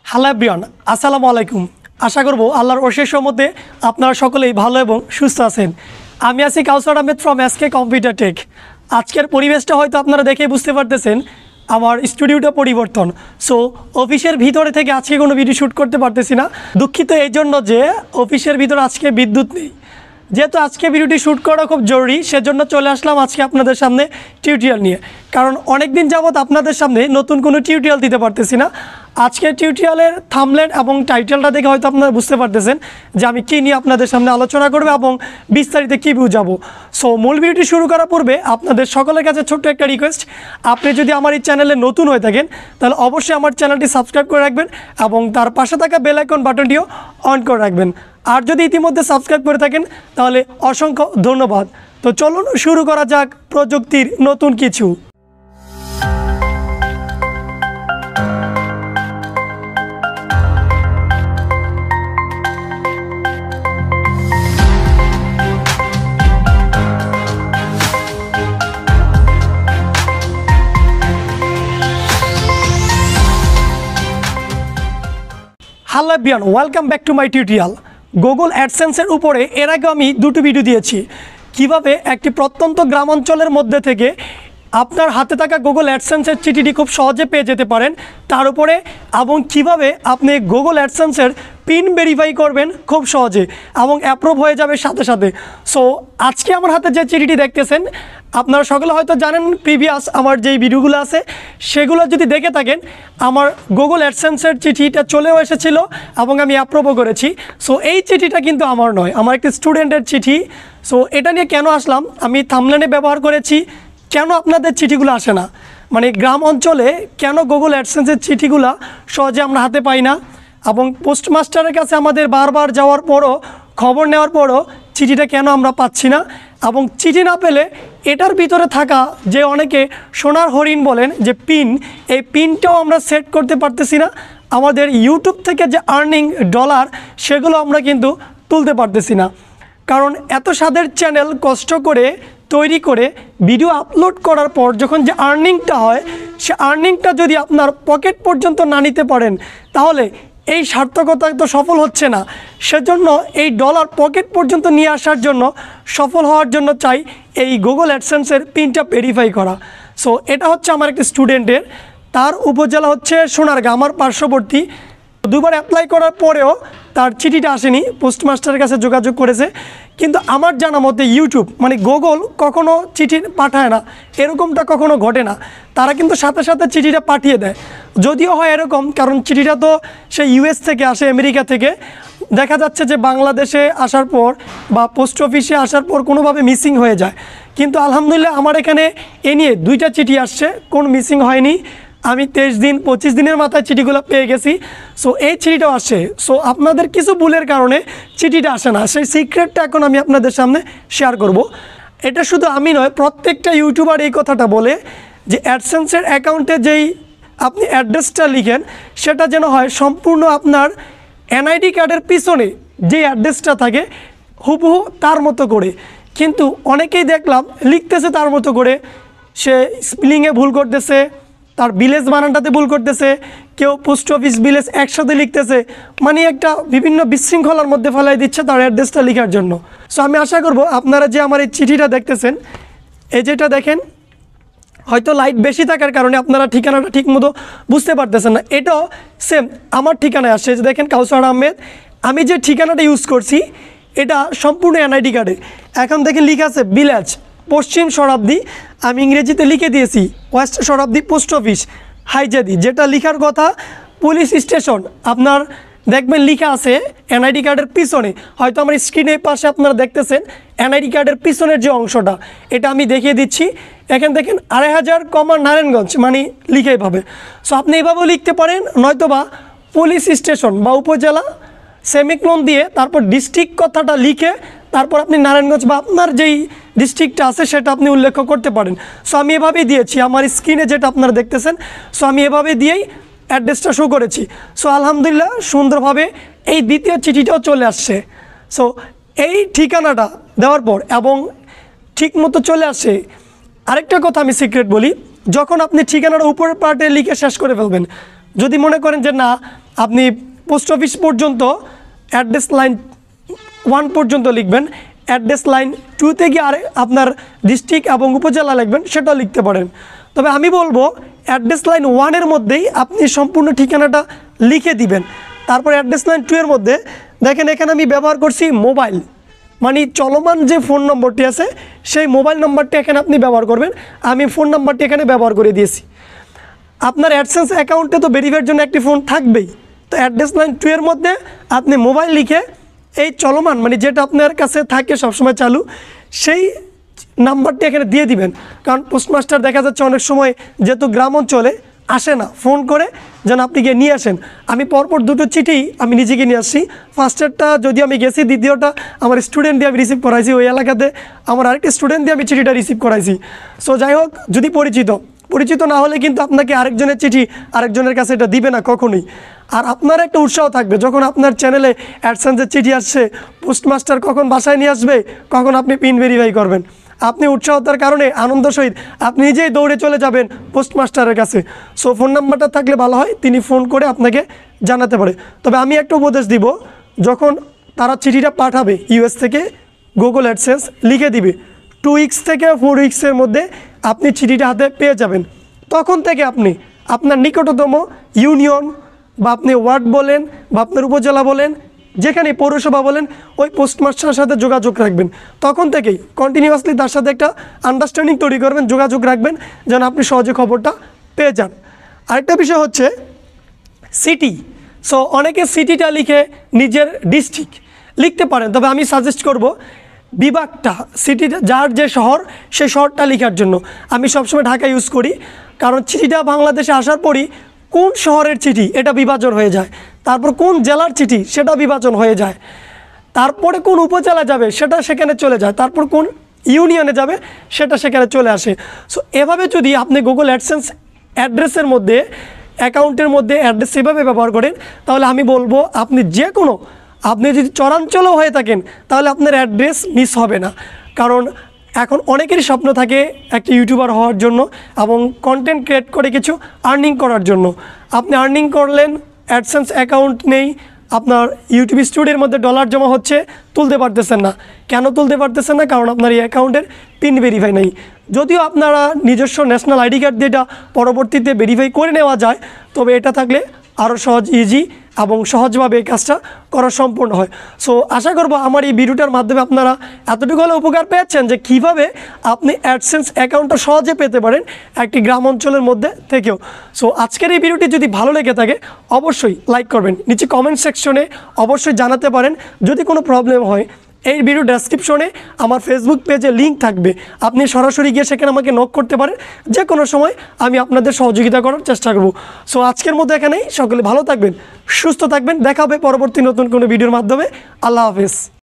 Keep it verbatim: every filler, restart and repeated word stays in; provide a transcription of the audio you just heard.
Hello everyone, আসসালামু আলাইকুম। আশা করব আল্লাহর অশেষ রহমতে আপনারা সকলেই ভালো এবং সুস্থ আছেন। আমি আছি Kawsar Ahmed from SK computer tech. আজকের পরিবেশটা হয়তো আপনারা দেখেই বুঝতে পারতেছেন, আমার স্টুডিওটা পরিবর্তন। সো অফিসের ভিতরে থেকে আজকে কোনো ভিডিও শ্যুট করতে পারতেছি না। দুঃখিত এই জন্য যে অফিসের ভিতরে আজকে বিদ্যুৎ নেই। যেহেতু আজকে ভিডিওটি শ্যুট করা খুব জরুরি, সেজন্য চলে আসলাম আজকে আপনাদের সামনে টিউটোরিয়াল নিয়ে। কারণ অনেক দিন যাবৎ আপনাদের সামনে নতুন কোনো টিউটোরিয়াল দিতে পারতেছি না। আজকের টিউটোরিয়ালের থাম্বনেল এবং টাইটেলটা দেখে হয়তো আপনারা বুঝতে পারতেছেন যে আমি কী নিয়ে আপনাদের সামনে আলোচনা করবো এবং বিস্তারিত কী বুঝাবো। সো মূল ভিডিওটি শুরু করার পূর্বে আপনাদের সকলের কাছে ছোট্ট একটা রিকোয়েস্ট, আপনি যদি আমার এই চ্যানেলে নতুন হয়ে থাকেন তাহলে অবশ্যই আমার চ্যানেলটি সাবস্ক্রাইব করে রাখবেন এবং তার পাশে থাকা বেল আইকন বাটনটিও অন করে রাখবেন। আর যদি ইতিমধ্যে সাবস্ক্রাইব করে থাকেন তাহলে অসংখ্য ধন্যবাদ। তো চলুন শুরু করা যাক প্রযুক্তির নতুন কিছু। Hello everyone, welcome back to my tutorial. Google অ্যাডসেন্সের উপরে এর আগে আমি দুটো ভিডিও দিয়েছি, কিভাবে একটি প্রত্যন্ত গ্রামাঞ্চলের মধ্যে থেকে আপনার হাতে থাকা গুগল অ্যাডসেন্সের চিঠিটি খুব সহজে পেয়ে যেতে পারেন তার উপরে, এবং কিভাবে আপনি গুগল অ্যাডসেন্সের পিন ভেরিফাই করবেন খুব সহজে এবং অ্যাপ্রুভ হয়ে যাবে সাথে সাথে। সো আজকে আমার হাতে যে চিঠিটি দেখতেছেন, আপনারা সকলে হয়তো জানেন প্রিভিয়াস আমার যেই ভিডিওগুলো আছে সেগুলো যদি দেখে থাকেন, আমার গুগল অ্যাডসেন্সের চিঠিটা চলেও এসেছিল এবং আমি অ্যাপ্রুভও করেছি। সো এই চিঠিটা কিন্তু আমার নয়, আমার একটি স্টুডেন্টের চিঠি। সো এটা নিয়ে কেন আসলাম, আমি থাম্বনেলে ব্যবহার করেছি কেন আপনাদের চিঠিগুলো আসে না, মানে গ্রাম অঞ্চলে কেন গুগল অ্যাডসেন্সের চিঠিগুলো সহজে আমরা হাতে পাই না, এবং পোস্টমাস্টারের কাছে আমাদের বারবার যাওয়ার পরও খবর নেওয়ার পরও চিঠিটা কেন আমরা পাচ্ছি না, এবং চিঠি না পেলে এটার ভিতরে থাকা যে অনেকে সোনার হরিণ বলেন যে পিন, এই পিনটাও আমরা সেট করতে পারতেছি না। আমাদের ইউটিউব থেকে যে আর্নিং ডলার সেগুলো আমরা কিন্তু তুলতে পারতেছি না। কারণ এত স্বাদের চ্যানেল কষ্ট করে তৈরি করে ভিডিও আপলোড করার পর যখন যে আর্নিংটা হয়, সে আর্নিংটা যদি আপনার পকেট পর্যন্ত না নিতে পারেন তাহলে এই সার্থকতা তো সফল হচ্ছে না। সেজন্য এই ডলার পকেট পর্যন্ত নিয়ে আসার জন্য, সফল হওয়ার জন্য চাই এই গুগল অ্যাডসেন্সের পিনটা ভেরিফাই করা। সো এটা হচ্ছে আমার একটি স্টুডেন্টের, তার উপজেলা হচ্ছে সোনারগাঁ, আমার পার্শ্ববর্তী। দুবার অ্যাপ্লাই করার পরেও তার চিঠিটা আসেনি, পোস্টমাস্টারের কাছে যোগাযোগ করেছে, কিন্তু আমার জানা মতে ইউটিউব মানে গুগল কখনো চিঠি পাঠায় না, এরকমটা কখনো ঘটে না। তারা কিন্তু সাথে সাথে চিঠিটা পাঠিয়ে দেয়, যদিও হয় এরকম, কারণ চিঠিটা তো সে ইউএস থেকে আসে, আমেরিকা থেকে। দেখা যাচ্ছে যে বাংলাদেশে আসার পর বা পোস্ট অফিসে আসার পর কোনোভাবে মিসিং হয়ে যায়, কিন্তু আলহামদুলিল্লাহ আমার এখানে এ নিয়ে দুইটা চিঠি আসছে, কোন মিসিং হয়নি। আমি তেইশ দিন পঁচিশ দিনের মাথায় চিঠিগুলো পেয়ে গেছি। সো এই চিঠিটাও আসে। সো আপনাদের কিছু ভুলের কারণে চিঠিটা আসে না, সেই সিক্রেটটা এখন আমি আপনাদের সামনে শেয়ার করব। এটা শুধু আমি নয়, প্রত্যেকটা ইউটিউবার এই কথাটা বলে যে অ্যাডসেন্সের অ্যাকাউন্টে যেই আপনি অ্যাড্রেসটা লিখেন সেটা যেন হয় সম্পূর্ণ আপনার এনআইডি কার্ডের পিছনে যে অ্যাড্রেসটা থাকে হুবহু তার মতো করে। কিন্তু অনেকেই দেখলাম লিখতেছে তার মতো করে, সে স্পেলিংয়ে ভুল করতেছে, তার ভিলেজ বানানটাতে ভুল করতেছে, কেউ পোস্ট অফিস ভিলেজ একসাথে লিখতেছে, মানে একটা বিভিন্ন বিশৃঙ্খলার মধ্যে ফেলাই দিচ্ছে তার অ্যাড্রেসটা লেখার জন্য। সো আমি আশা করব আপনারা যে আমার এই চিঠিটা দেখতেছেন, এই যেটা দেখেন, হয়তো লাইট বেশি থাকার কারণে আপনারা ঠিকানাটা ঠিক মতো বুঝতে পারতেছেন না। এটাও সেম আমার ঠিকানায় আসছে, যে দেখেন কাউসার আহমেদ। আমি যে ঠিকানাটা ইউজ করছি এটা সম্পূর্ণ এনআইডি কার্ডে। এখন দেখেন লিখা আছে ভিলেজ পশ্চিম শতাব্দী, আমি ইংরেজিতে লিখে দিয়েছি ওয়েস্ট শতাব্দী পোস্ট অফিস হাইজাদি, যেটা লিখার কথা পুলিশ স্টেশন। আপনার দেখবেন লিখা আছে এনআইডি কার্ডের পিছনে, হয়তো আমার স্ক্রিনের পাশে আপনারা দেখতেছেন এনআইডি কার্ডের পিছনের যে অংশটা, এটা আমি দেখিয়ে দিচ্ছি। এখানে দেখেন আড়াই হাজার কমা নারায়ণগঞ্জ, মানে লিখে এভাবে। সো আপনি এভাবেও লিখতে পারেন, নয়তোবা পুলিশ স্টেশন বা উপজেলা সেমিক্লোন দিয়ে তারপর ডিস্ট্রিক্ট কথাটা লিখে তারপর আপনি নারায়ণগঞ্জ বা আপনার যেই ডিস্ট্রিক্টটা আছে সেটা আপনি উল্লেখ করতে পারেন। সো আমি এভাবেই দিয়েছি, আমার স্ক্রিনে যেটা আপনারা দেখতেছেন, সো আমি এভাবে দিয়েই অ্যাড্রেসটা শো করেছি। সো আলহামদুলিল্লাহ সুন্দরভাবে এই দ্বিতীয় চিঠিটাও চলে আসছে। সো এই ঠিকানাটা দেওয়ার পর এবং ঠিক মতো চলে আসে। আরেকটা কথা আমি সিক্রেট বলি, যখন আপনি ঠিকানাটা উপরের পার্টে লিখে শেষ করে ফেলবেন, যদি মনে করেন যে না আপনি পোস্ট অফিস পর্যন্ত অ্যাড্রেস লাইন ওয়ান পর্যন্ত লিখবেন, অ্যাড্রেস লাইন টুতে গিয়ে আর আপনার ডিস্ট্রিক্ট এবং উপজেলা লিখবেন, সেটাও লিখতে পারেন। তবে আমি বলবো অ্যাড্রেস লাইন ওয়ানের মধ্যেই আপনি সম্পূর্ণ ঠিকানাটা লিখে দিবেন। তারপর অ্যাড্রেস লাইন টু এর মধ্যে দেখেন এখানে আমি ব্যবহার করছি মোবাইল, মানে চলমান যে ফোন নম্বরটি আছে সেই মোবাইল নম্বরটি এখানে আপনি ব্যবহার করবেন। আমি ফোন নম্বরটি এখানে ব্যবহার করে দিয়েছি। আপনার অ্যাডসেন্স অ্যাকাউন্টে তো ভেরিফাইয়ের জন্য একটি ফোন থাকবেই, তো অ্যাড্রেস লাইন টু এর মধ্যে আপনি মোবাইল লিখে এই চলমান মানে যেটা আপনার কাছে থাকে সবসময় চালু সেই নাম্বারটি এখানে দিয়ে দিবেন। কারণ পোস্টমাস্টার দেখা যাচ্ছে অনেক সময় যেহেতু গ্রাম অঞ্চলে আসে না, ফোন করে যেন আপনি গিয়ে নিয়ে আসেন। আমি পরপর দুটো চিঠি আমি নিজেকে নিয়ে আসছি। ফার্স্টেরটা যদি আমি গেছি, দ্বিতীয়টা আমার স্টুডেন্ট দিয়ে আমি রিসিভ করাইছি। ওই এলাকাতে আমার আরেকটি স্টুডেন্ট দিয়ে আমি চিঠিটা রিসিভ করাইছি। সো যাই হোক, যদি পরিচিত পরিচিত না হলে কিন্তু আপনাকে আরেকজনের চিঠি আরেকজনের কাছে এটা দিবে না কখনোই। আর আপনার একটা উৎসাহ থাকবে যখন আপনার চ্যানেলে অ্যাডসেন্সের চিঠি আসছে, পোস্টমাস্টার কখন বাসায় নিয়ে আসবে, কখন আপনি পিন ভেরিফাই করবেন। আপনি উৎসাহতার কারণে আনন্দ সহিত আপনি নিজেই দৌড়ে চলে যাবেন পোস্টমাস্টারের কাছে। সো ফোন নাম্বারটা থাকলে ভালো হয়, তিনি ফোন করে আপনাকে জানাতে পারে। তবে আমি একটা উপদেশ দিব, যখন তারা চিঠিটা পাঠাবে ইউএস থেকে গুগল অ্যাডসেন্স লিখে দিবে, টু উইক্স থেকে ফোর উইক্সের মধ্যে আপনি চিঠিটা হাতে পেয়ে যাবেন। তখন থেকে আপনি আপনার নিকটতম ইউনিয়ন বা আপনি ওয়ার্ড বলেন বা আপনার উপজেলা বলেন, যেখানে পৌরসভা বলেন, ওই পোস্টমাস্টারের সাথে যোগাযোগ রাখবেন। তখন থেকেই কন্টিনিউয়াসলি তার সাথে একটা আন্ডারস্ট্যান্ডিং তৈরি করবেন, যোগাযোগ রাখবেন, যেন আপনি সহজে খবরটা পেয়ে যান। আরেকটা বিষয় হচ্ছে সিটি। সো অনেকে সিটিটা লিখে নিজের ডিস্ট্রিক্ট লিখতে পারেন, তবে আমি সাজেস্ট করব বিভাগটা, সিটিটা যার যে শহর সেই শহরটা লেখার জন্য। আমি সবসময় ঢাকা ইউজ করি, কারণ চিঠিটা বাংলাদেশে আসার পরই কোন শহরের চিঠি এটা বিভাজন হয়ে যায়, তারপর কোন জেলার চিঠি সেটা বিভাজন হয়ে যায়, তারপরে কোন উপজেলা যাবে সেটা সেখানে চলে যায়, তারপর কোন ইউনিয়নে যাবে সেটা সেখানে চলে আসে। সো এভাবে যদি আপনি গুগল অ্যাডসেন্স অ্যাড্রেসের মধ্যে অ্যাকাউন্টের মধ্যে অ্যাড্রেস সেভাবে ব্যবহার করেন, তাহলে আমি বলবো আপনি যে কোনো আপনি যদি চরাঞ্চলেও হয়ে থাকেন তাহলে আপনার অ্যাড্রেস মিস হবে না। কারণ এখন অনেকেরই স্বপ্ন থাকে একটা ইউটিউবার হওয়ার জন্য এবং কন্টেন্ট ক্রিয়েট করে কিছু আর্নিং করার জন্য। আপনি আর্নিং করলেন, অ্যাডসেন্স অ্যাকাউন্ট নেই, আপনার ইউটিউব স্টুডিওর মধ্যে ডলার জমা হচ্ছে, তুলতে পারতেছেন না। কেন তুলতে পারতেছেন না? কারণ আপনার এই অ্যাকাউন্টের পিন ভেরিফাই নেই। যদিও আপনারা নিজস্ব ন্যাশনাল আইডি কার্ড দিয়ে এটা পরবর্তীতে ভেরিফাই করে নেওয়া যায়, তবে এটা থাকলে আরও সহজ, ইজি এবং সহজভাবে এই কাজটা করা সম্পূর্ণ হয়। সো আশা করব আমার এই ভিডিওটার মাধ্যমে আপনারা এতটুকু হলে উপকার পেয়েছেন যে কীভাবে আপনি অ্যাডসেন্স অ্যাকাউন্টটা সহজে পেতে পারেন একটি গ্রাম অঞ্চলের মধ্যে থেকেও। সো আজকের এই ভিডিওটি যদি ভালো লেগে থাকে অবশ্যই লাইক করবেন, নিচে কমেন্ট সেকশনে অবশ্যই জানাতে পারেন। যদি কোনো প্রবলেম হয়, এই ভিডিও ডেসক্রিপশনে আমার ফেসবুক পেজে লিঙ্ক থাকবে, আপনি সরাসরি গিয়ে সেখানে আমাকে নক করতে পারেন। যে কোনো সময় আমি আপনাদের সহযোগিতা করার চেষ্টা করব। সো আজকের মতো এখানেই, সকলে ভালো থাকবেন, সুস্থ থাকবেন, দেখা হবে পরবর্তী নতুন কোনো ভিডিওর মাধ্যমে। আল্লাহ হাফেজ।